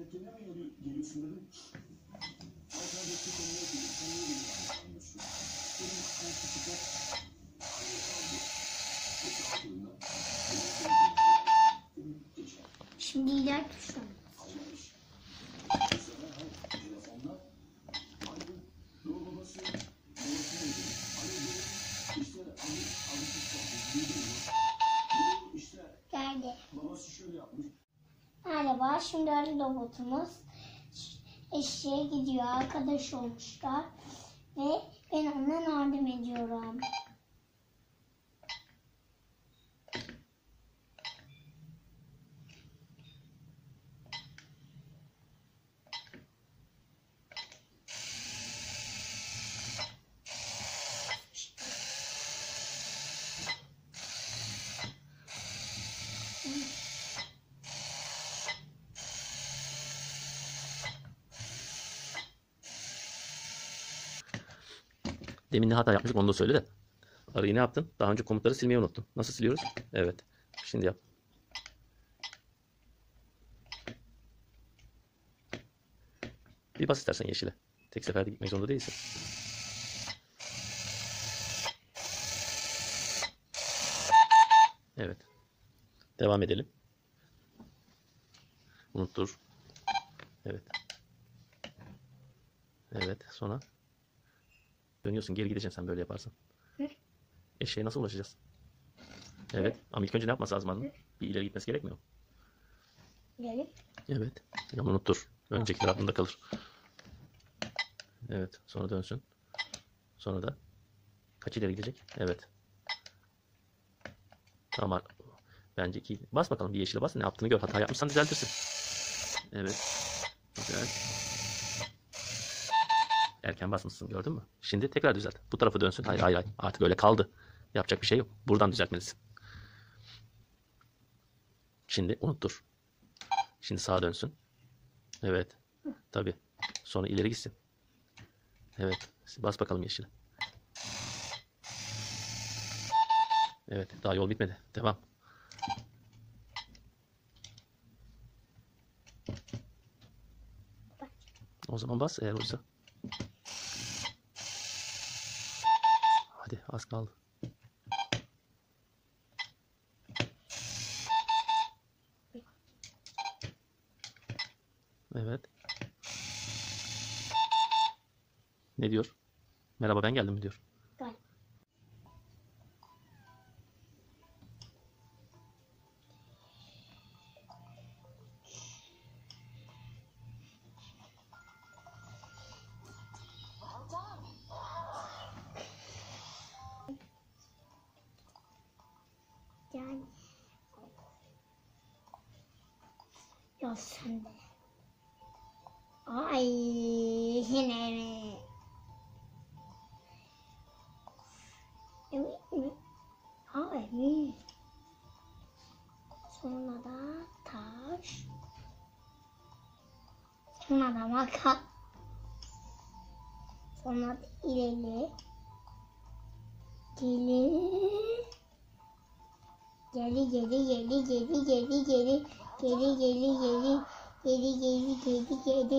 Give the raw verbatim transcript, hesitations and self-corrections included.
Müvekkile mi geliyor, geliyorsun dedim. Ay kardeşim konuya geliyor. Konuya geliyor. Anlıyorsun. Benim karşı çıkar. Şimdi iler tuşum. Geldi. Merhaba, şimdi arı robotumuz eşeğe gidiyor, arkadaş olmuşlar ve ben ona yardım ediyorum. Demin ne hata yapmıştık onu da söyle de. Arayı ne yaptın? Daha önce komutları silmeyi unuttun. Nasıl siliyoruz? Evet. Şimdi yap. Bir bas istersen yeşile. Tek seferde gitmek zorunda değilsin. Evet. Devam edelim. Unuttur. Evet. Evet. Sonra dönüyorsun. Geri gideceksin sen böyle yaparsan. Hı? Eşeğe nasıl ulaşacağız? Evet. Ama ilk önce ne yapması lazım anladın? Bir ileri gitmesi gerekmiyor mu? Gelip. Evet. Ama unuttur. Öncekiler aklında kalır. Evet. Sonra dönsün. Sonra da kaç ileri gidecek? Evet. Tamam. Bence iki. Bas bakalım bir yeşile bas. Ne yaptığını gör. Hata yapmışsan düzeltirsin. Evet. Güzel. Erken basmışsın gördün mü? Şimdi tekrar düzelt. Bu tarafa dönsün. Hayır hayır hayır. Artık öyle kaldı. Yapacak bir şey yok. Buradan düzeltmelisin. Şimdi unuttur. Şimdi sağa dönsün. Evet. Tabii. Sonra ileri gitsin. Evet. Bas bakalım yeşile. Evet. Daha yol bitmedi. Devam. O zaman bas eğer oysa. Hadi az kaldı. Evet. Ne diyor? Merhaba ben geldim mi diyor. Gel. Gel. Ya sen de. Ay yine mi? Evet mi? Ha evet. Sonra da taş. Sonra da makas. Sonra da ileri. Geri. Geri geri geri geri geri geri geri geri geri geri geri geri geri geri